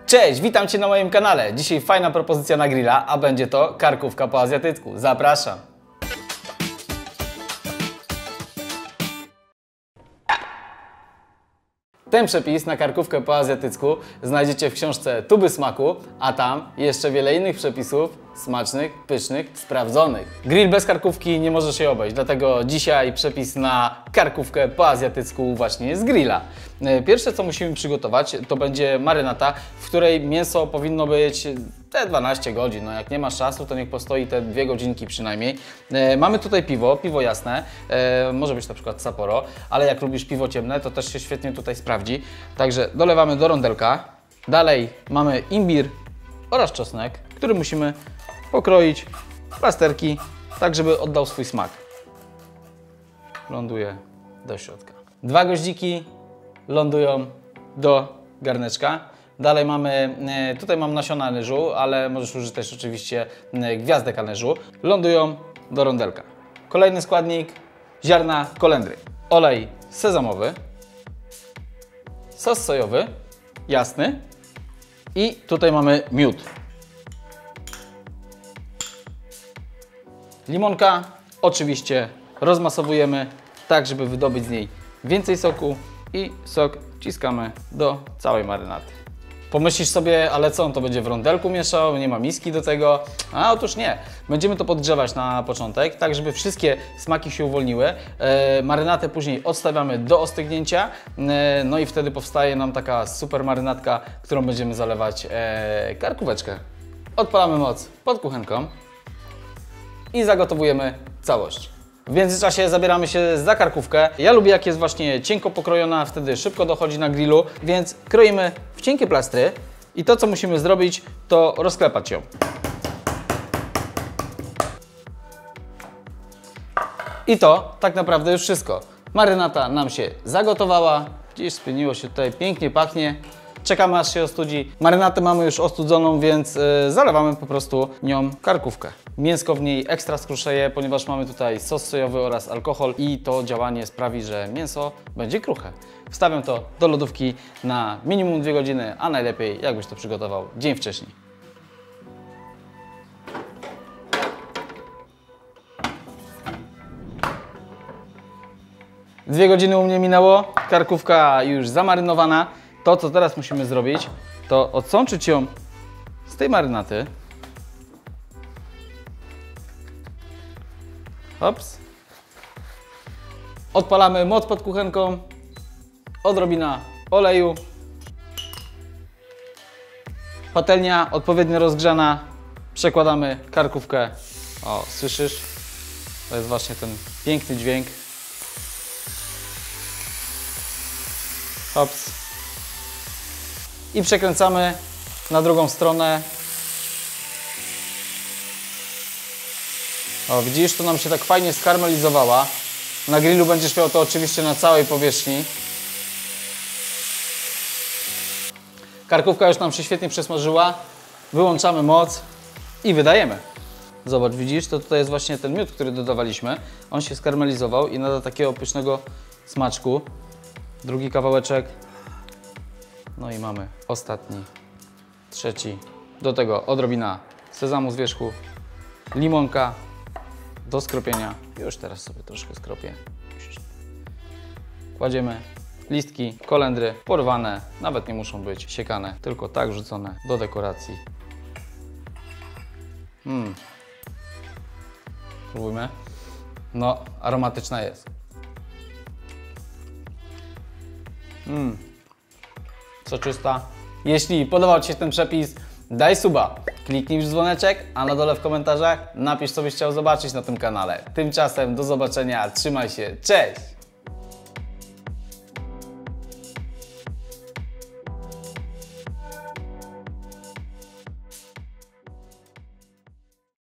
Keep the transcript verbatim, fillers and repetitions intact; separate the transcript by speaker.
Speaker 1: Cześć, witam Cię na moim kanale. Dzisiaj fajna propozycja na grilla, a będzie to karkówka po azjatycku. Zapraszam. Ten przepis na karkówkę po azjatycku znajdziecie w książce Tuby Smaku, a tam jeszcze wiele innych przepisów smacznych, pysznych, sprawdzonych. Grill bez karkówki nie może się obejść, dlatego dzisiaj przepis na karkówkę po azjatycku właśnie z grilla. Pierwsze co musimy przygotować to będzie marynata, w której mięso powinno być te dwanaście godzin. No jak nie masz czasu, to niech postoi te dwie godzinki przynajmniej. E, mamy tutaj piwo, piwo jasne, e, może być na przykład Sapporo, ale jak lubisz piwo ciemne, to też się świetnie tutaj sprawdzi. Także dolewamy do rondelka. Dalej mamy imbir oraz czosnek, który musimy pokroić w plasterki, tak żeby oddał swój smak. Ląduje do środka. Dwa goździki lądują do garneczka. Dalej mamy, tutaj mam nasiona anyżu, ale możesz użyć też oczywiście gwiazdek anyżu. Lądują do rondelka. Kolejny składnik, ziarna kolendry. Olej sezamowy, sos sojowy, jasny i tutaj mamy miód. Limonka oczywiście rozmasowujemy tak, żeby wydobyć z niej więcej soku i sok wciskamy do całej marynaty. Pomyślisz sobie, ale co on to będzie w rondelku mieszał, nie ma miski do tego? A otóż nie. Będziemy to podgrzewać na początek, tak żeby wszystkie smaki się uwolniły. E, marynatę później odstawiamy do ostygnięcia, e, no i wtedy powstaje nam taka super marynatka, którą będziemy zalewać e, karkóweczkę. Odpalamy moc pod kuchenką i zagotowujemy całość. W międzyczasie zabieramy się za karkówkę. Ja lubię jak jest właśnie cienko pokrojona, wtedy szybko dochodzi na grillu, więc kroimy w cienkie plastry i to co musimy zrobić to rozklepać ją. I to tak naprawdę już wszystko. Marynata nam się zagotowała, gdzieś spieniło się tutaj, pięknie pachnie. Czekamy aż się ostudzi. Marynatę mamy już ostudzoną, więc yy, zalewamy po prostu nią karkówkę. Mięsko w niej ekstra skruszeje, ponieważ mamy tutaj sos sojowy oraz alkohol i to działanie sprawi, że mięso będzie kruche. Wstawiam to do lodówki na minimum dwie godziny, a najlepiej jakbyś to przygotował dzień wcześniej. Dwie godziny u mnie minęło, karkówka już zamarynowana. To, co teraz musimy zrobić, to odsączyć ją z tej marynaty. Hops. Odpalamy moc pod kuchenką. Odrobina oleju. Patelnia odpowiednio rozgrzana. Przekładamy karkówkę. O, słyszysz? To jest właśnie ten piękny dźwięk. Hops. I przekręcamy na drugą stronę. O, widzisz, to nam się tak fajnie skarmelizowała. Na grillu będziesz miał to oczywiście na całej powierzchni. Karkówka już nam się świetnie przesmażyła. Wyłączamy moc i wydajemy. Zobacz, widzisz, to tutaj jest właśnie ten miód, który dodawaliśmy. On się skarmelizował i nada takiego pysznego smaczku. Drugi kawałeczek. No i mamy ostatni, trzeci. Do tego odrobina sezamu z wierzchu, limonka do skropienia. Już teraz sobie troszkę skropię. Kładziemy listki kolendry porwane, nawet nie muszą być siekane, tylko tak wrzucone do dekoracji. Mm. Próbujmy. No, aromatyczna jest. Mm. Soczysta. Jeśli podobał Ci się ten przepis, daj suba, kliknij w dzwoneczek, a na dole w komentarzach napisz, co byś chciał zobaczyć na tym kanale. Tymczasem do zobaczenia, trzymaj się, cześć!